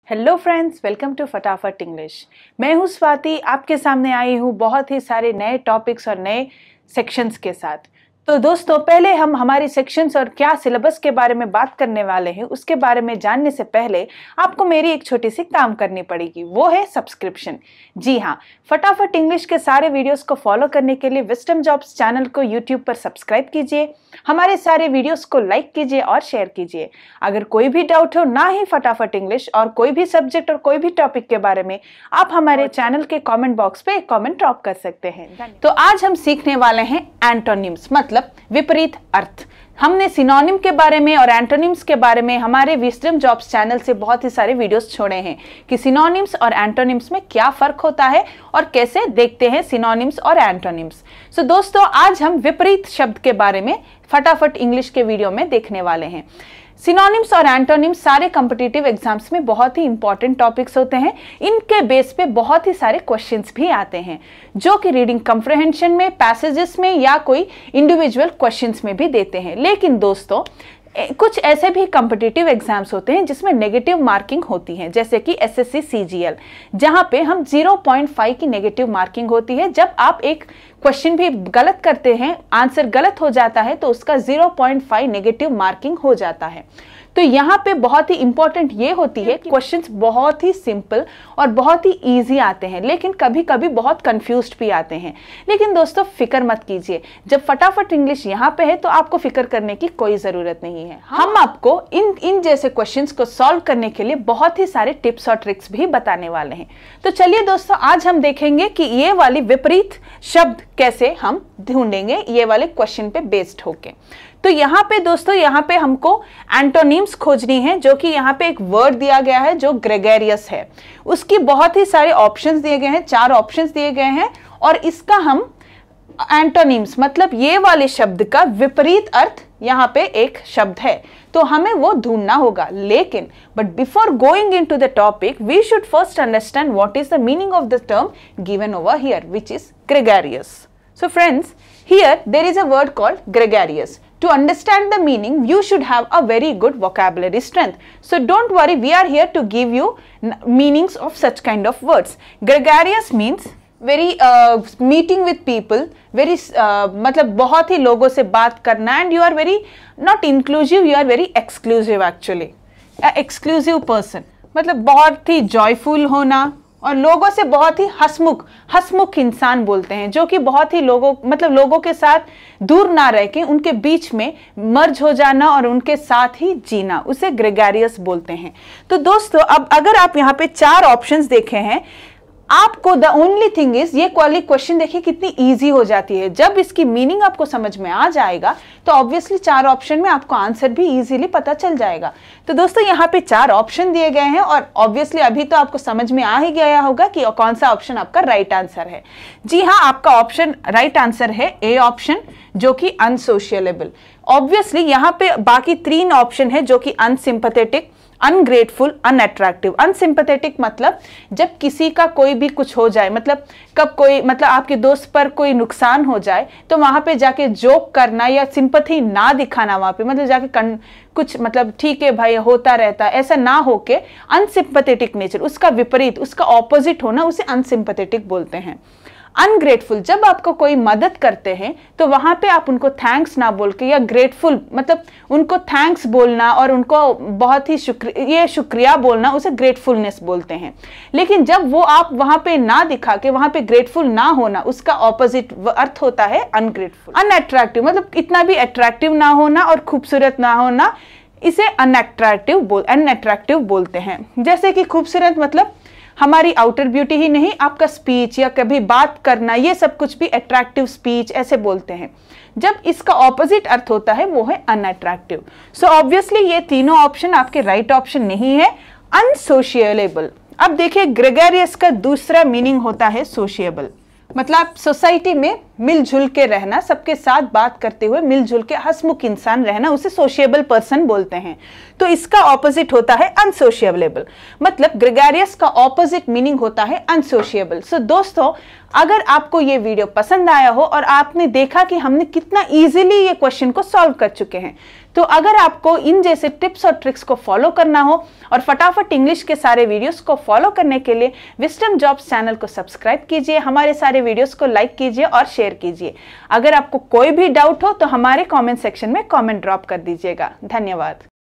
Hello friends, welcome to Phataphat English. मैं हूँ स्वाति, आपके सामने आई हूँ बहुत ही सारे नए टॉपिक्स और नए सेक्शंस के साथ। तो दोस्तों, पहले हम हमारी सेक्शंस और क्या सिलेबस के बारे में बात करने वाले हैं, उसके बारे में जानने से पहले आपको मेरी एक छोटी सी काम करनी पड़ेगी, वो है सब्सक्रिप्शन। जी हाँ, फटाफट इंग्लिश के सारे वीडियोस को फॉलो करने के लिए विजडम जॉब्स चैनल को यूट्यूब पर सब्सक्राइब कीजिए, हमारे सारे वीडियोस को लाइक कीजिए और शेयर कीजिए। अगर कोई भी डाउट हो, ना ही फटाफट इंग्लिश और कोई भी सब्जेक्ट और कोई भी टॉपिक के बारे में, आप हमारे चैनल के कमेंट बॉक्स पे एक कमेंट ड्रॉप कर सकते हैं। तो आज हम सीखने वाले हैं एंटोनिम्स, मतलब विपरीत अर्थ। हमने सिनोनिम के बारे में और एंटोनिम्स के बारे में हमारे विजडम जॉब्स चैनल से बहुत ही सारे वीडियोस छोड़े हैं कि सिनोनिम्स और एंटोनिम्स में क्या फर्क होता है और कैसे देखते हैं सिनोनिम्स और एंटोनिम्स। सो दोस्तों, आज हम विपरीत शब्द के बारे में फटाफट इंग्लिश के वीडियो में देखने वाले हैं। सिनोनिम्स और एंटोनिम्स सारे कॉम्पिटिटिव एग्जाम्स में बहुत ही इंपॉर्टेंट टॉपिक्स होते हैं। इनके बेस पे बहुत ही सारे क्वेश्चंस भी आते हैं जो कि रीडिंग कंप्रिहेंशन में, पैसेजेस में या कोई इंडिविजुअल क्वेश्चंस में भी देते हैं। लेकिन दोस्तों, कुछ ऐसे भी कॉम्पिटिटिव एग्जाम्स होते हैं जिसमें नेगेटिव मार्किंग होती है, जैसे कि एसएससी सीजीएल, जहां पे हम 0.5 की नेगेटिव मार्किंग होती है। जब आप एक क्वेश्चन भी गलत करते हैं, आंसर गलत हो जाता है, तो उसका 0.5 नेगेटिव मार्किंग हो जाता है। तो यहाँ पे बहुत ही इंपॉर्टेंट ये होती है, क्वेश्चंस बहुत ही सिंपल और बहुत ही इजी आते हैं, लेकिन कभी कभी बहुत कंफ्यूज्ड भी आते हैं। लेकिन दोस्तों, फिक्र मत कीजिए, जब फटाफट इंग्लिश यहाँ पे है तो आपको फिक्र करने की कोई जरूरत नहीं है। हम आपको इन जैसे क्वेश्चंस को सॉल्व करने के लिए बहुत ही सारे टिप्स और ट्रिक्स भी बताने वाले हैं। तो चलिए दोस्तों, आज हम देखेंगे कि ये वाली विपरीत शब्द कैसे हम ढूंढेंगे, ये वाले क्वेश्चन पे बेस्ड होके। तो यहाँ पे दोस्तों, यहाँ पे हमको एंटोनिम्स खोजनी है, जो कि यहाँ पे एक वर्ड दिया गया है जो ग्रेगेरियस है। उसकी बहुत ही सारे ऑप्शंस दिए गए हैं, 4 ऑप्शंस दिए गए हैं, और इसका हम एंटोनिम्स मतलब ये वाले शब्द का विपरीत अर्थ यहाँ पे एक शब्द है, तो हमें वो ढूंढना होगा। लेकिन but before going into the topic, we should first understand what is the meaning of the term given over here, which is gregarious. So friends, here there is a word called gregarious. To understand the meaning, you should have a very good vocabulary strength. So don't worry, we are here to give you meanings of such kind of words. Gregarious means very meeting with people, very मतलब बहुत ही लोगों से बात करना, and you are very not inclusive, you are very exclusive actually. A exclusive person मतलब बहुत ही joyful होना, और लोगों से बहुत ही हसमुख इंसान बोलते हैं, जो कि बहुत ही लोगों के साथ दूर ना रह के उनके बीच में मर्ज हो जाना और उनके साथ ही जीना, उसे ग्रेगेरियस बोलते हैं। तो दोस्तों, अब अगर आप यहाँ पे 4 ऑप्शंस देखे हैं, आपको द ओनली थिंग इज, ये वाली क्वेश्चन देखिए कितनी इजी हो जाती है। जब इसकी मीनिंग आपको समझ में आ जाएगा तो ऑब्वियसली 4 ऑप्शन में आपको आंसर भी इजीली पता चल जाएगा। तो दोस्तों, यहाँ पे 4 ऑप्शन दिए गए हैं, और ऑब्वियसली अभी तो आपको समझ में आ ही गया होगा कि कौन सा ऑप्शन आपका राइट आंसर है। जी हाँ, आपका ऑप्शन राइट आंसर है ए ऑप्शन, जो कि अनसोशियलेबल। ऑब्वियसली यहाँ पे बाकी 3 ऑप्शन है, जो कि अनसिंपैथेटिक, अनग्रेटफुल, अनअट्रैक्टिव। अनसिंपैथेटिक मतलब जब किसी का कोई भी कुछ हो जाए, मतलब कब कोई आपके दोस्त पर कोई नुकसान हो जाए, तो वहां पे जाके जोक करना या सिंपैथी ना दिखाना, वहां पे मतलब जाके कुछ ठीक है भाई, होता रहता, ऐसा ना होके अनसिंपैथेटिक नेचर, उसका विपरीत, उसका ऑपोजिट होना, उसे अनसिंपैथेटिक बोलते हैं। अनग्रेटफुल, जब आपको कोई मदद करते हैं तो वहां पे आप उनको थैंक्स ना बोल के, या ग्रेटफुल मतलब उनको थैंक्स बोलना और उनको बहुत ही शुक्रिया बोलना, उसे ग्रेटफुलनेस बोलते हैं। लेकिन जब वो आप वहां पे ना दिखा के वहां पे ग्रेटफुल ना होना, उसका ऑपोजिट अर्थ होता है अनग्रेटफुल। अनअट्रैक्टिव मतलब इतना भी अट्रैक्टिव ना होना और खूबसूरत ना होना, इसे अनअट्रैक्टिव बोलते हैं। जैसे कि खूबसूरत मतलब हमारी आउटर ब्यूटी ही नहीं, आपका स्पीच या कभी बात करना, ये सब कुछ भी अट्रैक्टिव स्पीच ऐसे बोलते हैं। जब इसका ऑपोजिट अर्थ होता है वो है अनअट्रैक्टिव। सो ऑब्वियसली ये तीनों ऑप्शन आपके राइट ऑप्शन नहीं है। अनसोशिएबल, अब देखिए ग्रेगेरियस का दूसरा मीनिंग होता है सोशिएबल, मतलब सोसाइटी में मिलजुल के रहना, सबके साथ बात करते हुए मिलजुल के हंसमुख इंसान रहना, उसे सोशिएबल पर्सन बोलते हैं। तो इसका ऑपोजिट होता है अनसोशिएबल, मतलब ग्रेगरियस का ऑपोजिट मीनिंग होता है अनसोशिएबल। सो दोस्तों, अगर आपको ये वीडियो पसंद आया हो और आपने देखा कि हमने कितना इजीली ये क्वेश्चन को सॉल्व कर चुके हैं, तो अगर आपको इन जैसे टिप्स और ट्रिक्स को फॉलो करना हो और फटाफट इंग्लिश के सारे वीडियोस को फॉलो करने के लिए विजडम जॉब्स चैनल को सब्सक्राइब कीजिए, हमारे सारे वीडियोस को लाइक कीजिए और शेयर कीजिए। अगर आपको कोई भी डाउट हो तो हमारे कमेंट सेक्शन में कमेंट ड्रॉप कर दीजिएगा। धन्यवाद।